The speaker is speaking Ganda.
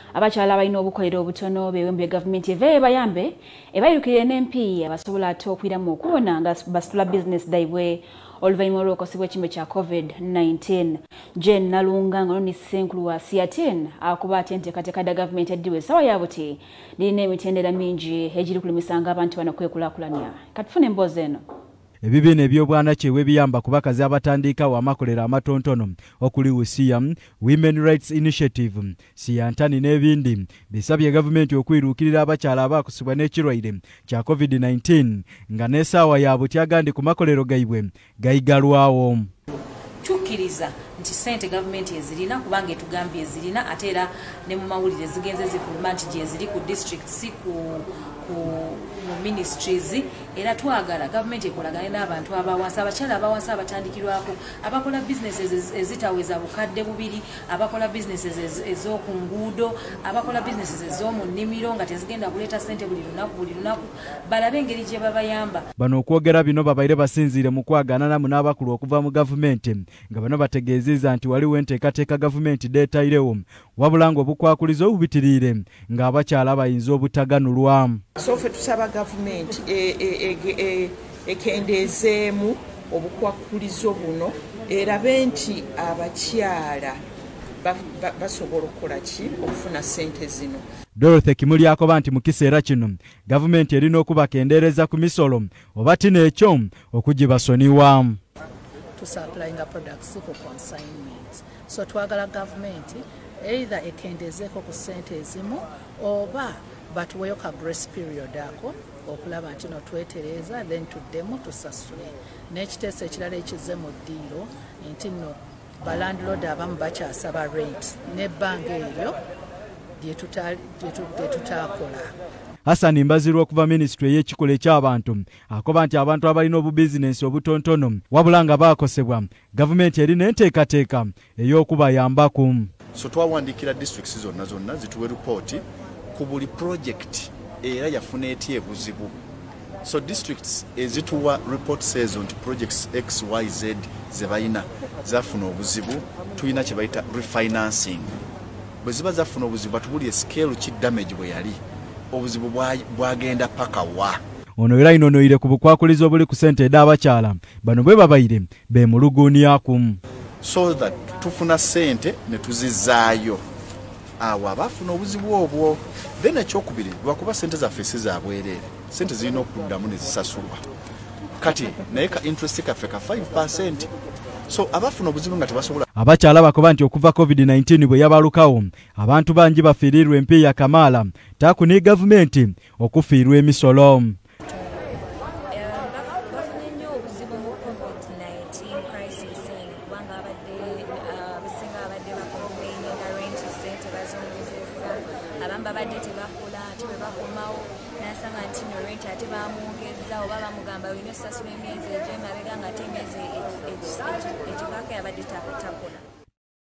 abakyala abalina obukolero obutono bewembe gavumenti eve bayambe ebayirukire n'empi abasobola ate okwiramu okuwona nga basitula business daibwe oluvannyuma lw'okosibwa ekimbe kya COVID-19. Jen Nalunga nga noni ssenkulu wa SEATINI akuba ati enteekateeka da gavumenti eddiwa essawa ya buti lirina emitendera mingi egiri kulimisanga abantu bano kwekulaakulanya. Katufune emboozi eno. Ebibina eby'obwanakyewe biyamba ku bakazi abatandikawo amakolero amatontono okuli USSIA, Women Rights Initiative, SEATINI n'ebindi bisabye gavumenti okwiruukirira abakyala abaakosebwa n'ekirwaire kya COVID-19 nga n'essaawa yaabwe tyagandi ku makolero gaibwe gayigalwawo. Tukkiriza nti ssente gavumenti ezirina kubanga etugambye ezirina ate era ne mu mawulire zigenze zifuluma nti gye ziri ku district si ku ministries era twagala gavumenti ekolagane n'abantu abawansi abakyala abawansi abatandikirwako abakola businesses ezitaweza bukadde bubiri abakola businesses ez'oku nguudo abakola businesses ez'omu nnimiro nga tezigenda kuleeta ssente buli lunaku balabe engeri gye babayamba. Bano okwogera bino babaire basinziire mu kwagana namu n'abakulu okuva mu gavumenti nga bano bategeezezza nti waliwo enteekateeka gavumenti deetayirewo wabula ng'obukwakulizo obubitiriire ng'abakyala bayinza obutaganulwamu. So ffe tusaba gavumenti ekendeezeemu obukwakulizo buno erabe nti abakyala basobola okukola ki okufuna ssente zino. Dorothy Kimuli akoba nti mu kiseera kino gavumenti erina okubakendeereza ku misolo oba tina ekyo okugibasoniwa. Supplying products for consignment. So twagala government either ekendezeeko ku ssente ezimu oba batuweeyo ka grace period ako okulaba nti no twetereza then tuddemu tusasule. N'ekiteeso ekirala ekize mu ddiiro nti nno balandlord abamu bakyasaba rent n'ebbanga eryo lye tutaakola. Hassan Mbazirwa okuva ministry y'ekikolo eky'abantu akoba nti abantu abalina obubizinensi obutontono wabula nga baakosebwa gavumenti erina enteekateeka ey'okubayambako. So twawandiikira districts zonna zituwe ripooti ku buli project era yafuna etya ebuzibu. So districts ezituwa report says nti projects XYZ ze balina zafuna obuzibu tulina kye bayita refinancing. Bwe ziba zafuna obuzibu batubulye scale ki damage bwe yali obuzibu bwagenda paka wa. Ono era inonoire ku bukwakulizo obuli ku ssente ed'abakyala bano bwe babaire beemuluguuniaku. So that tufuna ssente ne tuzizaayo awo abafuna obuzibu obwo. Then ekyokubiri lwakuba ssente zaffe si za bwereere ssente zirina okuddamu ne zisasulwa kati naye ka interest kaffe ka 5%. So abafuna obuzibu nga tebasobola. Abakyala bakoba nti okuva COVID-19 bwe yabalukawo abantu bangi bafiirirwa empiiya kamaala taku ne gavumenti okufiirwa emisolo. Ekikaka yabadde takola.